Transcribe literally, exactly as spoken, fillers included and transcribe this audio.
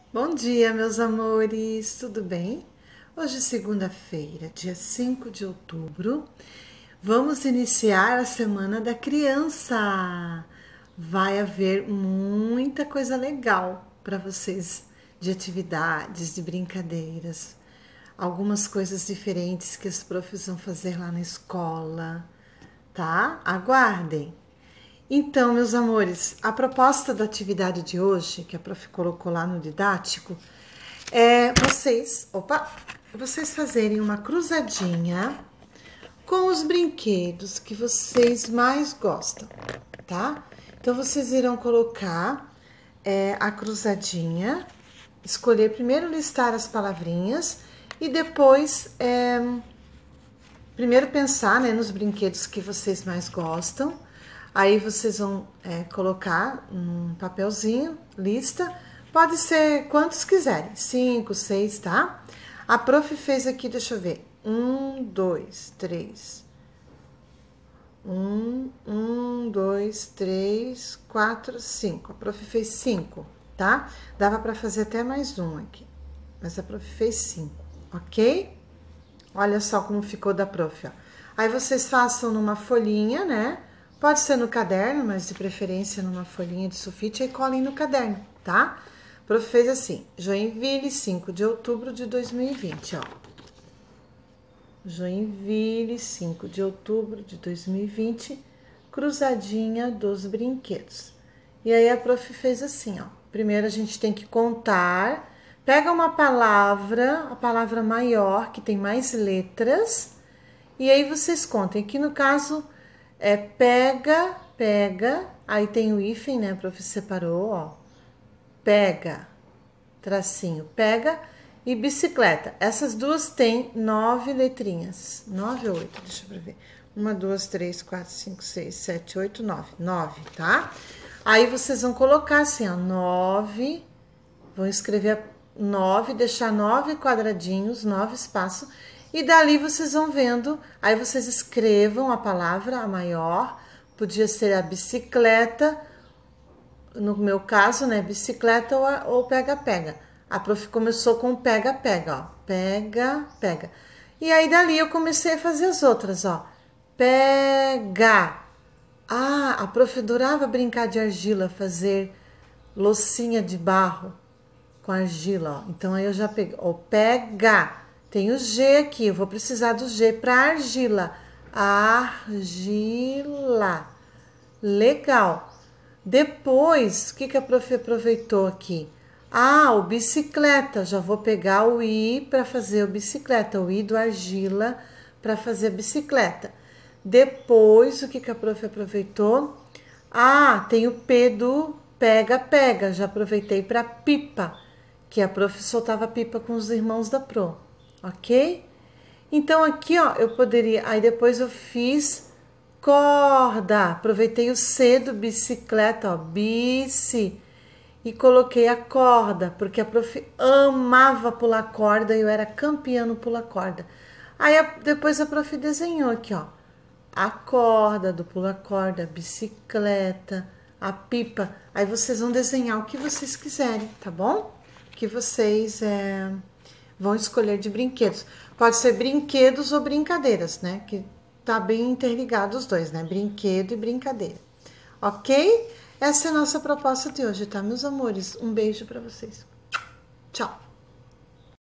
Bom dia, meus amores, tudo bem? Hoje é segunda-feira, dia cinco de outubro. Vamos iniciar a Semana da Criança. Vai haver muita coisa legal para vocês, de atividades, de brincadeiras, algumas coisas diferentes que os profs vão fazer lá na escola, tá? Aguardem! Então, meus amores, a proposta da atividade de hoje, que a prof colocou lá no didático, é vocês, opa, vocês fazerem uma cruzadinha com os brinquedos que vocês mais gostam, tá? Então, vocês irão colocar é, a cruzadinha, escolher primeiro listar as palavrinhas e depois, é, primeiro pensar, né, nos brinquedos que vocês mais gostam. Aí vocês vão é, colocar um papelzinho, lista, pode ser quantos quiserem, cinco, seis, tá? A prof fez aqui, deixa eu ver, um, dois, três, um, um, dois, três, quatro, cinco. A prof fez cinco, tá? Dava para fazer até mais um aqui, mas a prof fez cinco, ok? Olha só como ficou da prof, ó. Aí vocês façam numa folhinha, né? Pode ser no caderno, mas de preferência numa folhinha de sulfite e colhem no caderno, tá? O prof fez assim, Joinville, cinco de outubro de dois mil e vinte, ó. Joinville, cinco de outubro de dois mil e vinte, cruzadinha dos brinquedos. E aí a prof fez assim, ó. Primeiro a gente tem que contar, pega uma palavra, a palavra maior, que tem mais letras, e aí vocês contem, que no caso... É pega, pega, aí tem o hífen, né? A prof separou, ó. Pega, tracinho, pega e bicicleta. Essas duas têm nove letrinhas. Nove ou oito, deixa eu ver. Uma, duas, três, quatro, cinco, seis, sete, oito, nove. Nove, tá? Aí vocês vão colocar assim, ó, nove. Vão escrever nove, deixar nove quadradinhos, nove espaços. E dali vocês vão vendo, aí vocês escrevam a palavra, a maior, podia ser a bicicleta, no meu caso, né, bicicleta ou pega-pega. A prof começou com pega-pega, ó, pega, pega. E aí dali eu comecei a fazer as outras, ó, pega. Ah, a prof adorava brincar de argila, fazer loucinha de barro com argila, ó. Então aí eu já peguei, ó, pega. Tem o G aqui, eu vou precisar do G para argila. Argila. Legal. Depois, o que, que a prof aproveitou aqui? Ah, o bicicleta. Já vou pegar o I para fazer o bicicleta. O I do argila para fazer a bicicleta. Depois, o que, que a prof aproveitou? Ah, tem o P do pega-pega. Já aproveitei para pipa, que a prof soltava pipa com os irmãos da pro. Ok? Então, aqui, ó, eu poderia... Aí, depois eu fiz corda. Aproveitei o C do bicicleta, ó, bici. E coloquei a corda, porque a prof amava pular corda e eu era campeã no pular corda. Aí, a, depois a prof desenhou aqui, ó, a corda do pular corda, a bicicleta, a pipa. Aí, vocês vão desenhar o que vocês quiserem, tá bom? O que vocês... É... vão escolher de brinquedos. Pode ser brinquedos ou brincadeiras, né? Que tá bem interligado os dois, né? Brinquedo e brincadeira. Ok? Essa é a nossa proposta de hoje, tá, meus amores? Um beijo pra vocês. Tchau!